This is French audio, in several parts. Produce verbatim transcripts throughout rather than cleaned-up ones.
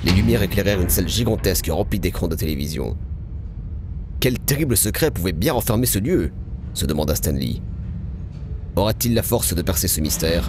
Les lumières éclairèrent une salle gigantesque remplie d'écrans de télévision. Quel terrible secret pouvait bien renfermer ce lieu? Se demanda Stanley. Aura-t-il la force de percer ce mystère?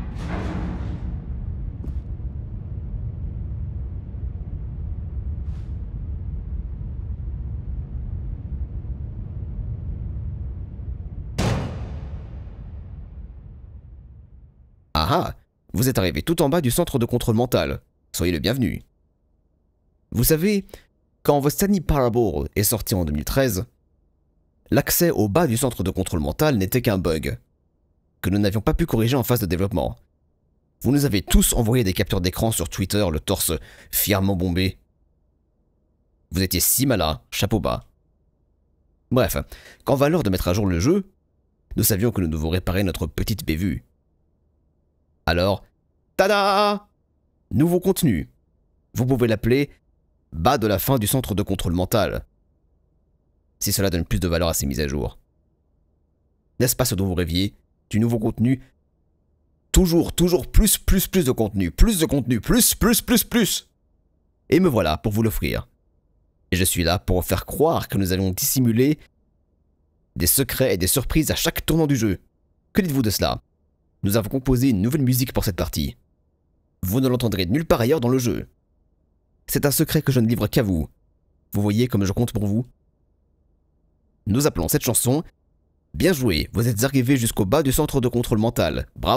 Ah ah, vous êtes arrivé tout en bas du centre de contrôle mental. Soyez le bienvenu. Vous savez, quand The Stanley Parable est sorti en deux mille treize, l'accès au bas du centre de contrôle mental n'était qu'un bug, que nous n'avions pas pu corriger en phase de développement. Vous nous avez tous envoyé des captures d'écran sur Twitter, le torse fièrement bombé. Vous étiez si malin, chapeau bas. Bref, quand vint l'heure de mettre à jour le jeu, nous savions que nous devions réparer notre petite bévue. Alors, tada! Nouveau contenu. Vous pouvez l'appeler « bas de la fin du centre de contrôle mental », si cela donne plus de valeur à ces mises à jour. N'est-ce pas ce dont vous rêviez? Du nouveau contenu? Toujours, toujours plus, plus, plus de contenu, plus de contenu, plus, plus, plus, plus. Et me voilà pour vous l'offrir. Et je suis là pour vous faire croire que nous allons dissimuler des secrets et des surprises à chaque tournant du jeu. Que dites-vous de cela? Nous avons composé une nouvelle musique pour cette partie. Vous ne l'entendrez nulle part ailleurs dans le jeu. C'est un secret que je ne livre qu'à vous. Vous voyez comme je compte pour vous? Nous appelons cette chanson « Bien joué, vous êtes arrivé jusqu'au bas du centre de contrôle mental. Bravo !»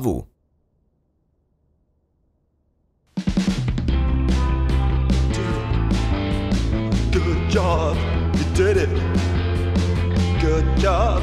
Good job, you did it. Good job.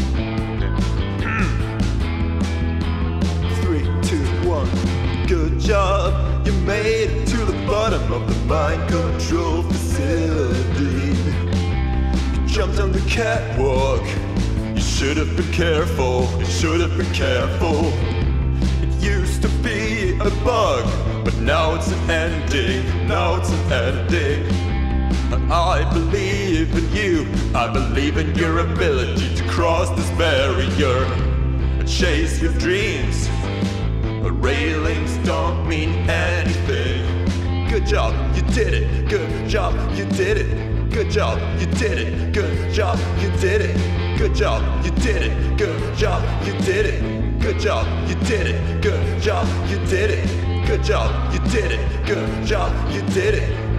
Three, two, one. Good job, you made it to the bottom of the mind control facility. You jumped on the catwalk. You should have been careful. You should have been careful. It used to be a bug, but now it's an ending. Now it's an ending. I believe in you, I believe in your ability to cross this barrier and chase your dreams. Railings don't mean anything. Good job, you did it. Good job, you did it. Good job, you did it. Good job, you did it. Good job, you did it. Good job, you did it. Good job, you did it. Good job, you did it. Good job, you did it. Good job, you did it.